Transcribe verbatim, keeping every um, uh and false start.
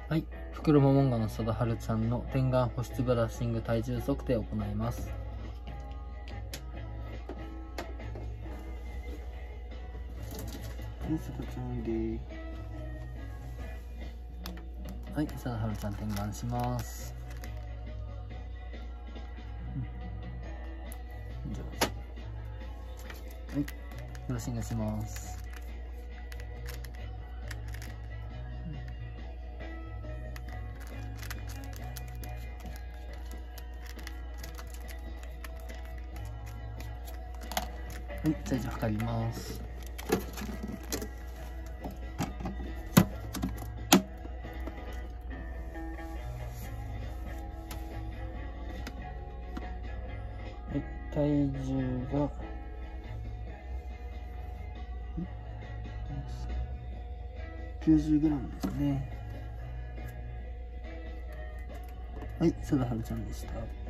はい、袋モモンガの貞治ちゃんの点眼保湿ブラッシング体重測定を行います。 はい、さとちゃんおいで。 はい、貞治ちゃん点眼します。うん、上手。はい、ブラッシングします。はい、体重測ります。はい、体重がきゅうじゅうグラム ですね。 はい、貞治ちゃんでした。